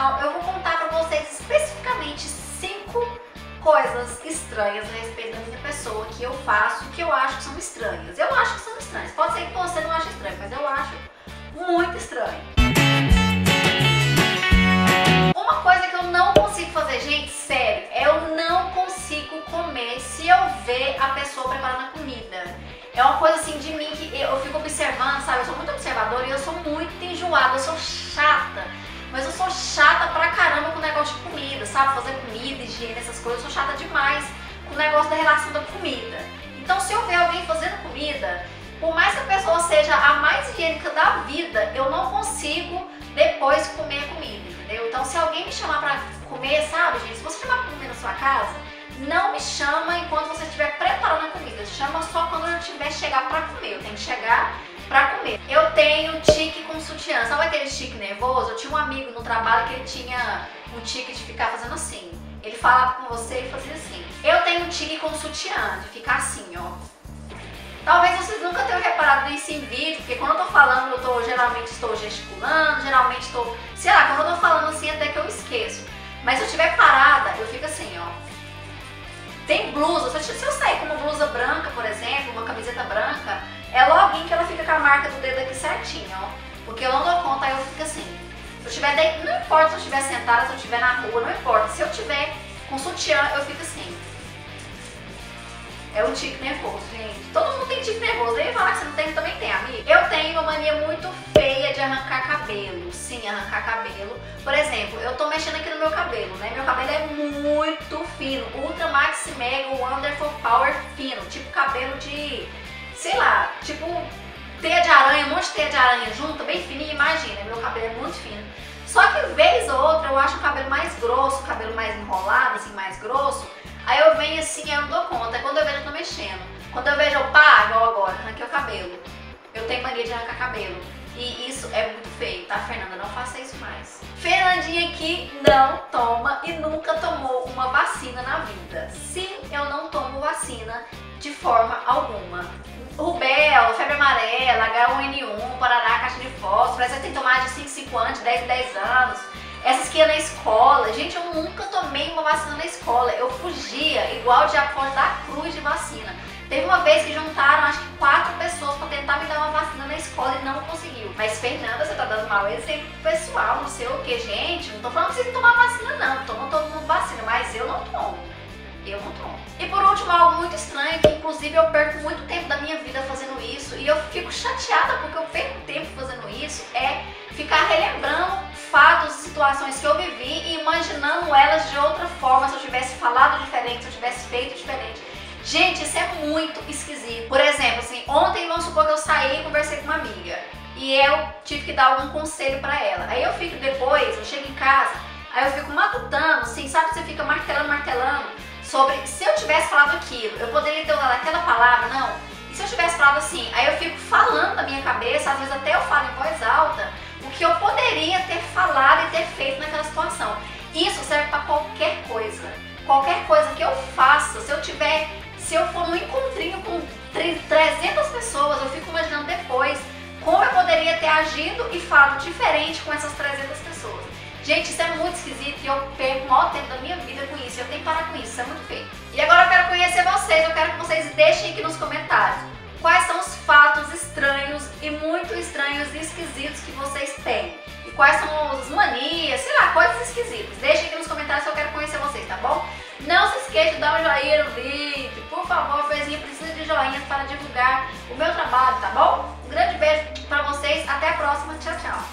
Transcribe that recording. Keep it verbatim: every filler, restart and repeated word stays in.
Então eu vou contar pra vocês especificamente cinco coisas estranhas a respeito da minha pessoa que eu faço, que eu acho que são estranhas. Eu acho que são estranhas. Pode ser que você não ache estranho, mas eu acho muito estranho. Uma coisa que eu não consigo fazer, gente, sério, eu não consigo comer se eu ver a pessoa preparando a comida. É uma coisa assim de mim que eu fico observando, sabe? Eu sou muito observadora e eu sou muito enjoada, eu sou chata. Mas eu sou chata pra caramba com o negócio de comida, sabe? Fazer comida, higiene, essas coisas. Eu sou chata demais com o negócio da relação da comida. Então se eu ver alguém fazendo comida, por mais que a pessoa seja a mais higiênica da vida, eu não consigo depois comer a comida, entendeu? Então se alguém me chamar pra comer, sabe, gente? Se você chamar pra comer na sua casa, não me chama enquanto você estiver preparando a comida. Chama só quando eu tiver chegar pra comer. Eu tenho que chegar pra comer. Eu tenho tique com sutiã. Sabe aquele tique nervoso? Eu tinha um amigo no trabalho que ele tinha um tique de ficar fazendo assim. Ele falava com você e fazia assim. Eu tenho um tique com sutiã, de ficar assim, ó. Talvez vocês nunca tenham reparado nisso em vídeo, porque quando eu tô falando, eu tô, geralmente estou gesticulando, geralmente estou... Sei lá, quando eu tô falando assim, até que eu esqueço. Mas se eu estiver parada, eu fico assim, ó. Tem blusa, se eu sair com uma blusa branca, por exemplo, uma camiseta branca, é logo que ela fica com a marca do dedo aqui certinho, ó. Porque eu não dou conta, aí eu fico assim. Se eu estiver de... Não importa se eu estiver sentada, se eu estiver na rua, não importa. Se eu estiver com sutiã, eu fico assim. É um tique nervoso, gente. Todo mundo tem tique nervoso. Nem falar que você não tem, também tem, amiga. Eu tenho uma mania muito feia de arrancar cabelo. Sim, arrancar cabelo. Por exemplo, eu tô mexendo aqui no meu cabelo, né? Meu cabelo é muito fino. Ultra Maxi Mega Wonderful Power fino. Tipo cabelo de... Sei lá, tipo teia de aranha, um monte de teia de aranha junta, bem fininho. Imagina, meu cabelo é muito fino. Só que vez ou outra eu acho o cabelo mais grosso, o cabelo mais enrolado, assim, mais grosso. Aí eu venho assim, eu não dou conta. Quando eu vejo, eu tô mexendo. Quando eu vejo, eu pá, igual agora, arranquei o cabelo. Eu tenho mania de arrancar cabelo. E isso é muito feio, tá, Fernanda? Não faça isso mais. Fernandinha aqui não toma e nunca tomou uma vacina na vida. Sim, eu não tomo vacina de forma alguma. Rubéola, febre amarela, H um N um, parará, caixa de fósforo, você tem que tomar de cinco em cinco anos, de dez em dez anos. Essas que ia na escola, gente, eu nunca tomei uma vacina na escola. Eu fugia, igual o diabo foge da cruz de vacina. Teve uma vez que juntaram, acho que quatro pessoas pra tentar me dar uma vacina na escola e não conseguiu. Mas, Fernanda, você tá dando mau exemplo pro pessoal, não sei o que, gente. Não tô falando pra vocês não tomar vacina, não. Toma todo mundo vacina, mas eu não tomo. Eu não tomo. E por último, algo muito estranho, que inclusive eu perco muito tempo da minha vida fazendo isso, e eu fico chateada porque eu perco tempo fazendo isso, é ficar relembrando fatos e situações que eu vivi e imaginando elas de outra forma, se eu tivesse falado diferente, se eu tivesse feito diferente. Gente, isso é muito esquisito. Por exemplo, assim, ontem, vamos supor que eu saí e conversei com uma amiga, e eu tive que dar algum conselho pra ela. Aí eu fico depois, eu chego em casa, aí eu fico matutando, assim, sabe, você fica martelando, martelando, sobre se eu tivesse falado aquilo, eu poderia ter usado aquela palavra, não. E se eu tivesse falado assim, aí eu fico falando na minha cabeça, às vezes até eu falo em voz alta, o que eu poderia ter falado e ter feito naquela situação. Isso serve para qualquer coisa. Qualquer coisa que eu faça, se eu tiver, se eu for num encontrinho com trezentas pessoas, eu fico imaginando depois como eu poderia ter agido e falado diferente com essas trezentas pessoas. Gente, isso é muito esquisito e eu perco o maior tempo da minha vida com isso. Eu tenho que parar com isso, isso é muito feio. E agora eu quero conhecer vocês, eu quero que vocês deixem aqui nos comentários quais são os fatos estranhos e muito estranhos e esquisitos que vocês têm. E quais são as manias, sei lá, coisas esquisitas. Deixem aqui nos comentários que eu quero conhecer vocês, tá bom? Não se esqueça de dar um joinha no vídeo. Por favor, Fezinha precisa de joinhas para divulgar o meu trabalho, tá bom? Um grande beijo pra vocês, até a próxima, tchau, tchau.